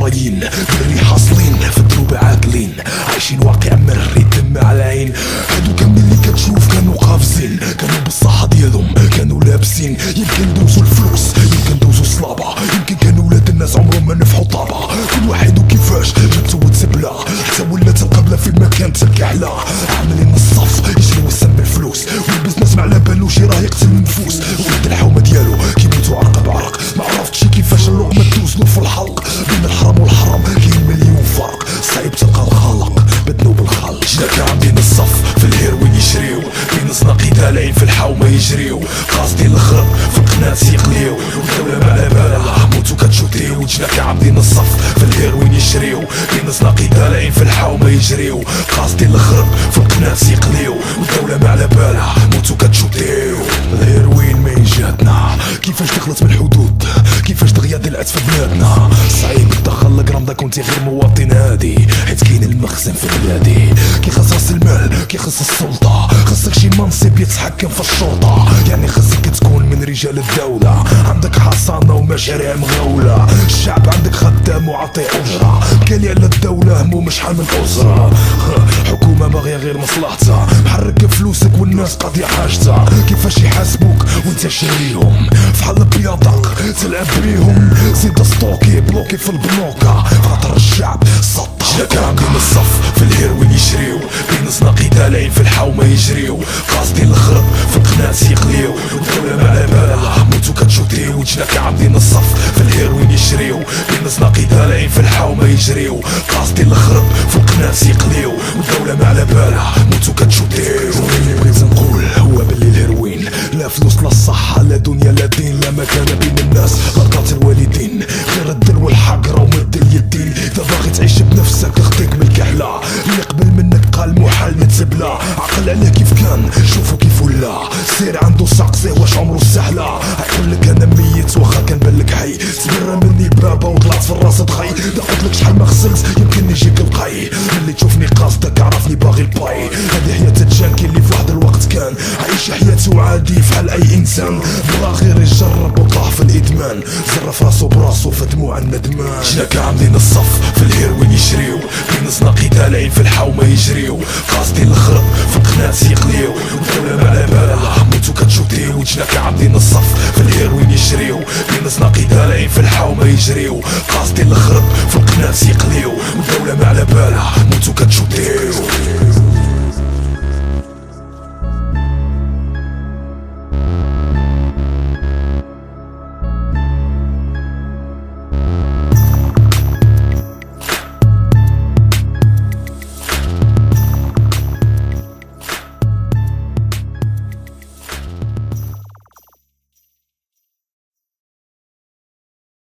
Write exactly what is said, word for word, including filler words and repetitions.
مرايين دري حاصلين في الدروب عاقلين عايشين واقع مري دم على العين. هادو كاملين اللي كتشوف كانوا قافزين كانوا بالصحة ديالهم كانوا لابسين. يمكن دوزو الفلوس يمكن دوزو الصلابة يمكن كانوا ولاد الناس عمرهم ما نفحو طابة. كل واحد وكيفاش جاتو وتسبلا حتى ولات القبلة في المكان تلكحلا. عاملين الصف يشريو السم بالفلوس والبزنس ما على بالوش راه يقتل النفوس. ولد الحومة ديالو كيموتو عرق بعرق ما عرفتش كيفاش اللقمة توزنو في الحلق. بين الحرام والحرام كاين مليون فرق صعيب تلقى الخالق بدنو بالخلق. جنا عاملين الصف في الهيروين يشريو بين زناقي دالعين في الحومة يجريو قاصدين الخرب في القناة يقليو والدولة ما على بالها موتو كتشوتيو. جنا عاملين الصف في الهيروين يشريو بين زناقي دالعين في الحومة يجريو قاصدين الخرب في القناة يقليو والدولة ما على بالها موتو كتشوتيو. الهيروين من جهتنا كيفاش دخلت من الحدود كيفاش تغياد العز في بلادنا. صعيب تدخل القرامضة كنتي غير مواطن هادي حيت كاين المخزن في بلادي. كي خاص راس المال كي خاص السلطة خاصك شي منصب يتحكم في الشرطة. يعني خاصك تكون من رجال الدولة عندك حصانة ومشاريع مغولة. الشعب عندك خدام وعطي أجرة كالي على الدولة همو مش حامل أسرة. حكومة باغية غير مصلحتها محرك فلوسك والناس قاضية حاجتها. كيفاش يحاسبوك وانت شاريهم فحال بياضك تلعب بيهم. زيد ستوكي بلوكي في البنوكة خاطر الشعب سطح. جنا عاملين الصف في الهيروين يشريو بين زناقي دالعين في الحومة يجريو قاصدين الخرب في القناة يقليو والدولة ما على بالها موتو كتشوتيو. جنا عاملين الصف في الهيروين يشريو بين زناقي دالعين في الحومة يجريو قاصدين الخرب في القناة يقليو والدولة ما على بالها موتو كتشوتيو. اللي بغيت نقول هو باللي الهيروين لا فلوس لا الصحة لا دنيا لا دين لا مكان بين الناس لا قاتل الوالدين غير الدل والحق راهو مد اليدين. اذا باغي تعيش بنفسك اخديك من الكحلة اللي قبل منك قال محال نتسبلا. عقل عليه كيف كان شوفو كيف ولا سير عنده ساقسيه واش عمرو سهلة. عقول لك انا ميت واخا كان بالك حي تبرى مني بابا وطلعت في الراس تخي. دا قلتلك شحال ما خسرت يمكن يجيك القاي اللي تشوفني قاصدك عرفني باغي الباي. هذه حياة الجانكي اللي في واحد الوقت كان عايش حياته عادي فحال اي انسان بغا غير يجرب وطاح في الادمان زرف راسو براسو في دموع الندمان. جنا عاملين الصف في الهيروين يشريو بين زناقي دالعين في الحومة يجريو قاصدين الخرب في القناة يقليو والدولة ما على بالها موتو كتشوتيو. جنا عاملين الصف في الهيروين يشريو بين زناقي دالعين في الحومة يجريو قاصدين الخرب